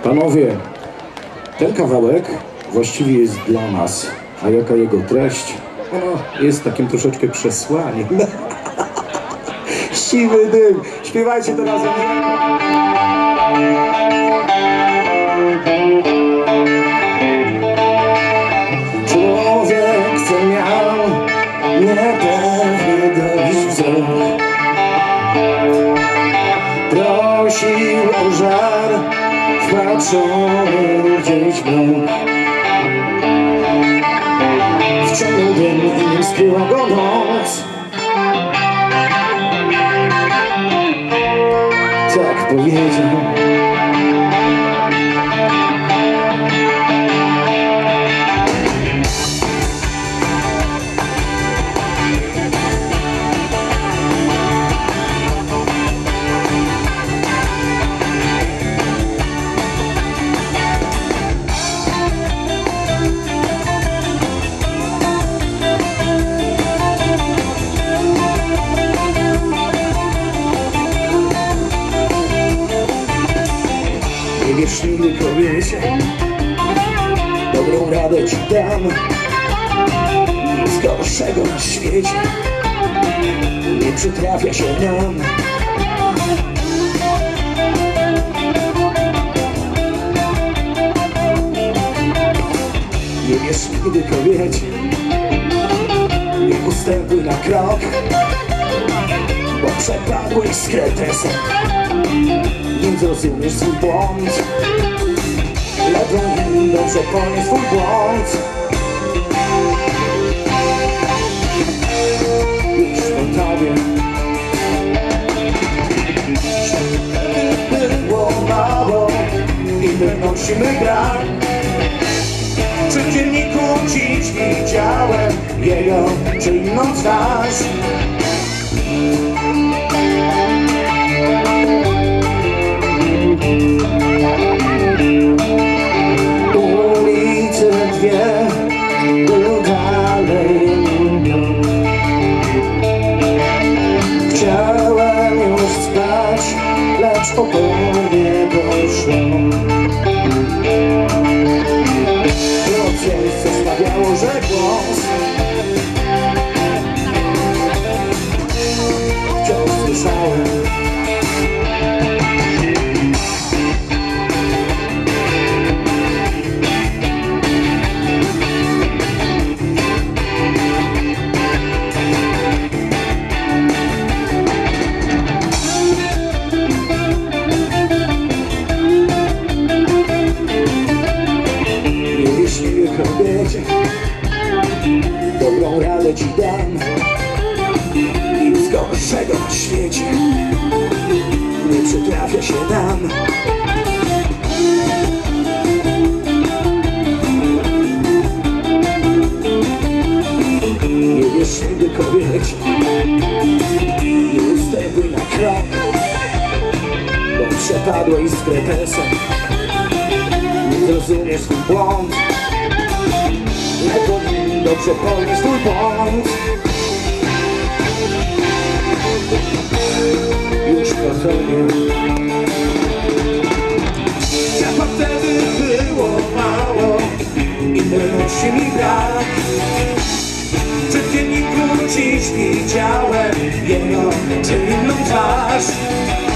Panowie, ten kawałek właściwie jest dla nas, a jaka jego treść? Ona jest takim troszeczkę przesłaniem. Siwy dym, śpiewajcie to razem. Człowiek, co miał niepewnie dojść wzrok, prosił o żar wpatrzony gdzieś w mrok. Wciągnął dym i nim skryła go noc. Tak powiedział. Nie wiesz nigdy, kobiecie, dobrą radę ci dam. Nic gorszego na świecie nie przytrafia się nam. Nie wiesz nigdy, kobiecie, nie ustępuj na krok, bo przepadłeś z kretesem, nim zrozumiesz swój błąd. Lepiej nim dobrze ponieść swój błąd. Już po tobie było mało i wynosimy brak. Przy dzienniku dziś widziałem jego czy inną twarz. Ulice dwie był dalej minął. Chciałem już spać, lecz po głowie poszło. To coś, co sprawiało, że głos wciąż słyszałem. Kobiecie, dobrą radę ci dam. Nic gorszego na świecie nie przytrafia się nam. Nie wiesz nigdy, kobiecie, nie ustępuj na krok, bo przepadłeś z kretesem, nie zrozumiesz swój błąd. Lepiej dobrze ponieść swój błąd. Już po tobie ciepła wtedy było mało i pewności mi brak. Przy dzienniku dziś widziałem jego czy inną twarz.